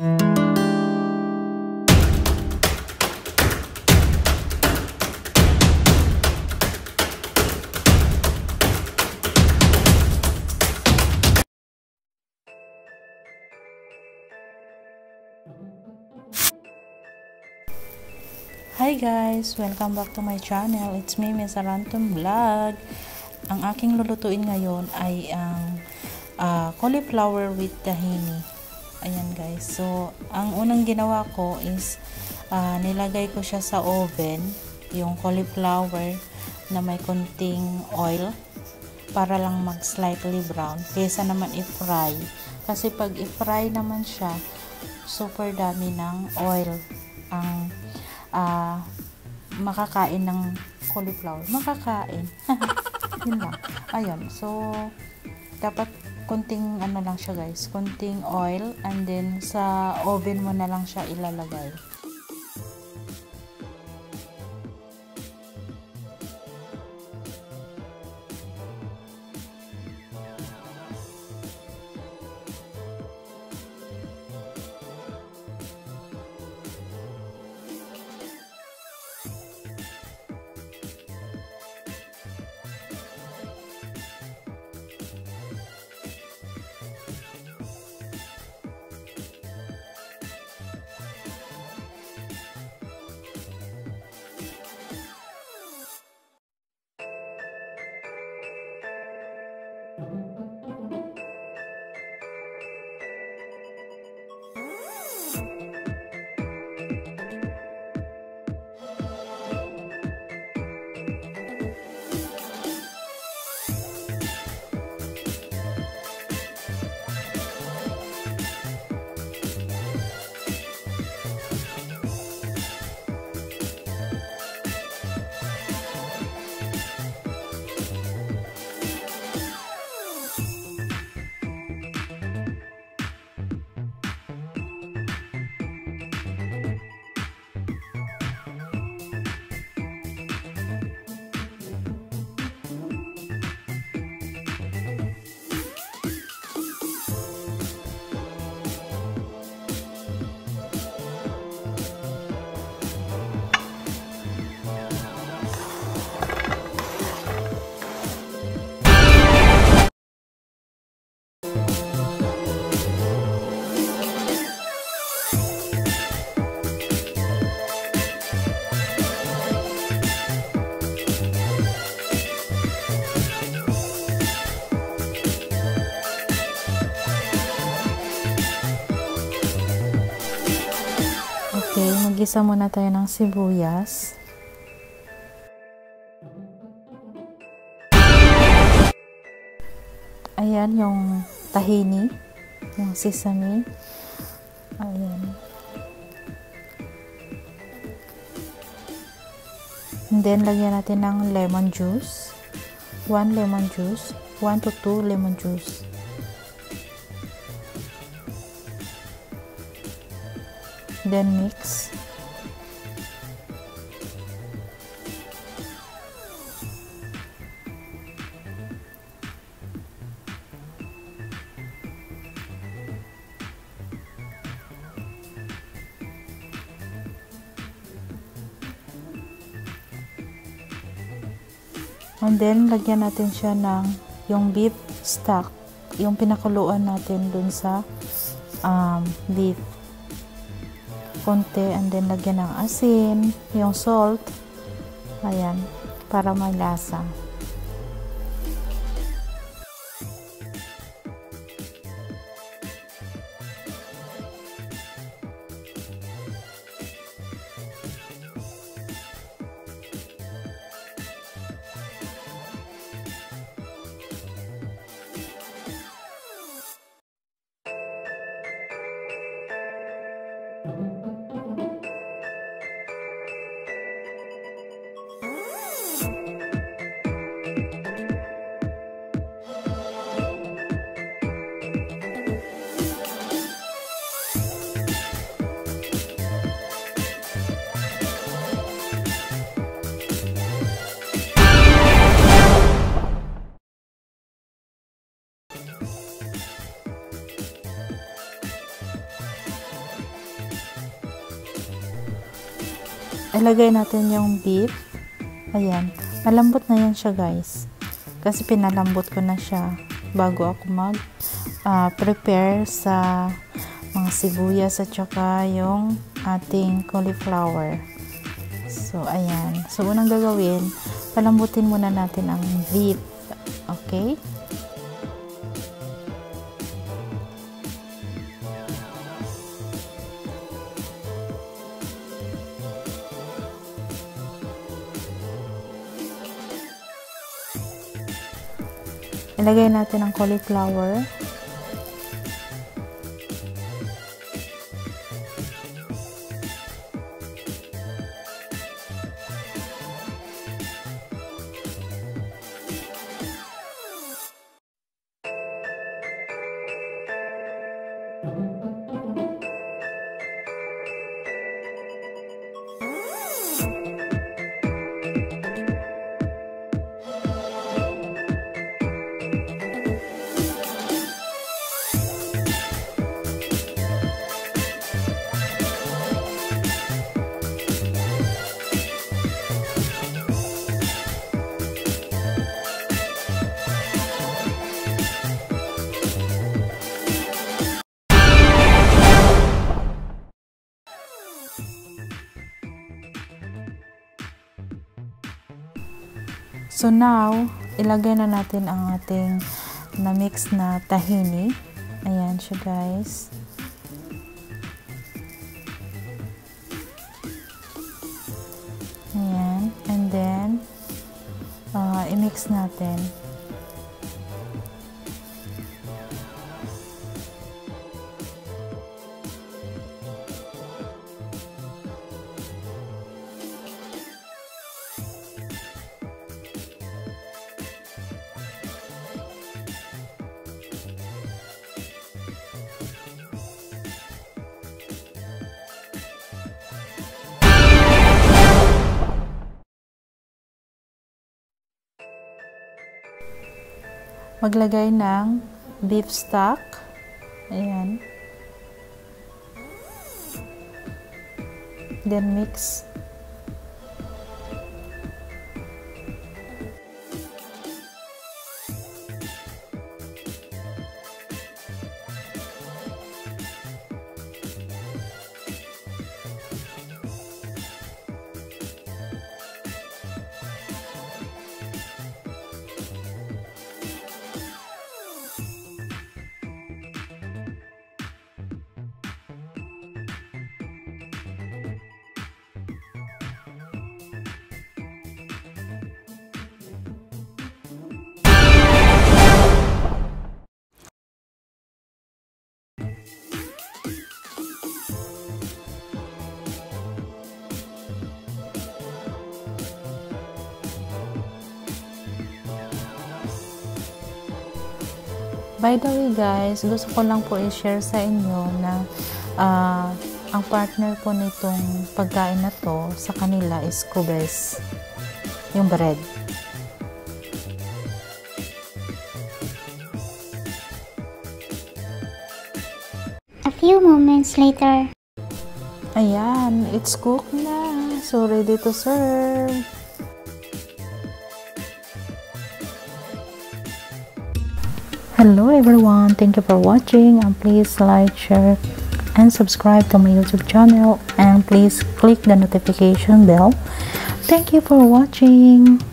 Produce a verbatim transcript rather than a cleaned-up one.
Hi guys! Welcome back to my channel. It's me, Miss Aranton Vlog. Ang aking lulutuin ngayon ay ang uh, cauliflower with tahini. Ayan guys. So, ang unang ginawa ko is uh, nilagay ko siya sa oven, yung cauliflower na may konting oil para lang mag slightly brown. Kesa naman i-fry. Kasi pag i-fry naman siya, super dami ng oil ang Uh, makakain ng cauliflower. Makakain. Yun lang. Ayun. So, dapat konting ano lang siya guys. Konting oil and then sa oven mo na lang siya ilalagay. Okay, mag-isa muna tayo ng sibuyas. Ayan, yung tahini, yung sesame. Ayan. And then, lagyan natin ng lemon juice. one lemon juice. one to two lemon juice. Then mix. And then lagyan natin siya ng yung beef stock, yung pinakuluan natin dun sa um, beef. Konti, and then lagyan ng asin, yung salt, ayan, para may lasa. ilagay natin yung beef. Ayan, malambot na yan siya guys. Kasi pinalambot ko na siya bago ako mag uh, prepare sa mga sibuyas at saka yung ating cauliflower. So, ayan. So, unang gagawin, palambutin muna natin ang beef. Okay? Ilagay natin ang cauliflower. So now, ilagay na natin ang ating na-mix na tahini. Ayan siya guys. Ayan. And then, uh, i-mix natin. Maglagay ng beef stock. Ayan. Then mix. By the way guys, gusto ko lang po i-share sa inyo na uh, ang partner po nitong pagkain na to sa kanila is kubes, yung bread. A few moments later. Ayan, it's cooked na. So ready to serve. Hello everyone, thank you for watching, and please like, share and subscribe to my YouTube channel, and please click the notification bell. Thank you for watching.